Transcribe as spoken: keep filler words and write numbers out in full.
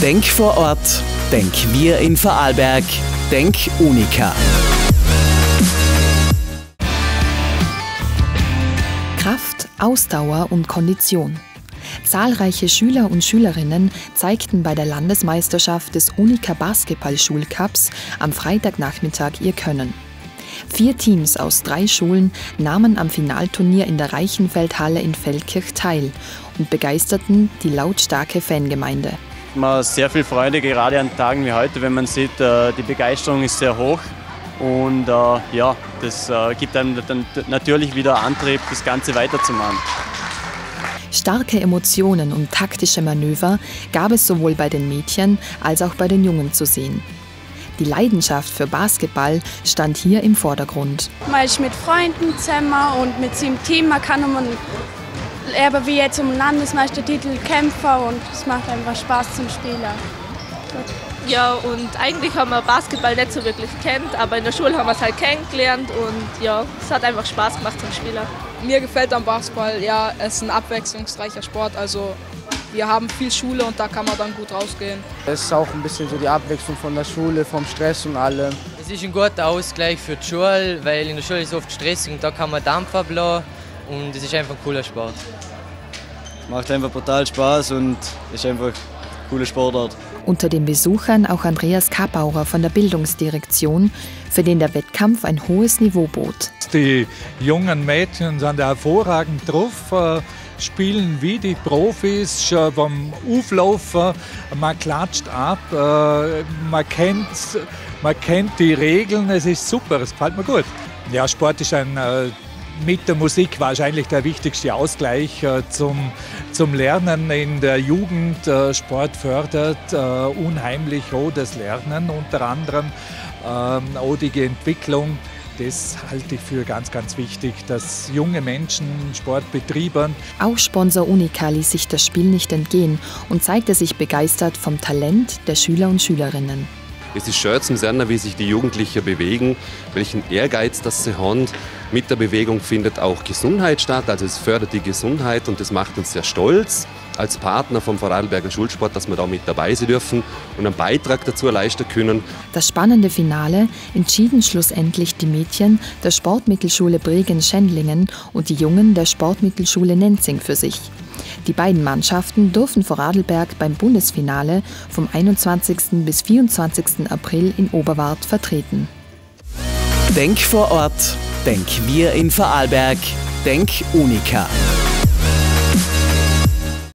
Denk vor Ort, denk wir in Vorarlberg, denk Unica. Kraft, Ausdauer und Kondition. Zahlreiche Schüler und Schülerinnen zeigten bei der Landesmeisterschaft des Unica Basketball-Schulcups am Freitagnachmittag ihr Können. Vier Teams aus drei Schulen nahmen am Finalturnier in der Reichenfeldhalle in Feldkirch teil und begeisterten die lautstarke Fangemeinde. Man hat sehr viel Freude, gerade an Tagen wie heute, wenn man sieht, die Begeisterung ist sehr hoch. Und äh, ja, das äh, gibt einem dann natürlich wieder Antrieb, das Ganze weiterzumachen. Starke Emotionen und taktische Manöver gab es sowohl bei den Mädchen als auch bei den Jungen zu sehen. Die Leidenschaft für Basketball stand hier im Vordergrund. Man ist mit Freunden zusammen und mit seinem Team, man kann um einen, eben wie jetzt um einen Landesmeistertitel kämpfen und es macht einfach Spaß zum Spielen. Ja, und eigentlich haben wir Basketball nicht so wirklich kennt, aber in der Schule haben wir es halt kennengelernt und ja, es hat einfach Spaß gemacht zum Spielen. Mir gefällt am Basketball, ja, es ist ein abwechslungsreicher Sport, also wir haben viel Schule und da kann man dann gut rausgehen. Es ist auch ein bisschen so die Abwechslung von der Schule, vom Stress und allem. Es ist ein guter Ausgleich für die Schule, weil in der Schule ist es oft stressig und da kann man Dampf ablassen und es ist einfach ein cooler Sport. Macht einfach brutal Spaß und ist einfach eine coole Sportart. Unter den Besuchern auch Andreas Kapaurer von der Bildungsdirektion, für den der Wettkampf ein hohes Niveau bot. Die jungen Mädchen sind hervorragend drauf, spielen wie die Profis, schon beim Auflaufen, man klatscht ab, man kennt, man kennt die Regeln, es ist super, es gefällt mir gut. Ja, Sport ist ein mit der Musik wahrscheinlich der wichtigste Ausgleich äh, zum, zum Lernen in der Jugend. Äh, Sport fördert äh, unheimlich auch das Lernen, unter anderem äh, auch die Entwicklung. Das halte ich für ganz, ganz wichtig, dass junge Menschen Sport betreiben. Auch Sponsor Unica ließ sich das Spiel nicht entgehen und zeigte sich begeistert vom Talent der Schüler und Schülerinnen. Es ist schön zu sehen, wie sich die Jugendlichen bewegen, welchen Ehrgeiz das sie haben. Mit der Bewegung findet auch Gesundheit statt, also es fördert die Gesundheit und das macht uns sehr stolz als Partner vom Vorarlberger Schulsport, dass wir da mit dabei sein dürfen und einen Beitrag dazu leisten können. Das spannende Finale entschieden schlussendlich die Mädchen der Sportmittelschule Bregenz-Schendlingen und die Jungen der Sportmittelschule Nenzing für sich. Die beiden Mannschaften durften Vorarlberg beim Bundesfinale vom einundzwanzigsten bis vierundzwanzigsten April in Oberwart vertreten. Denk vor Ort, denk wir in Vorarlberg, denk Unica.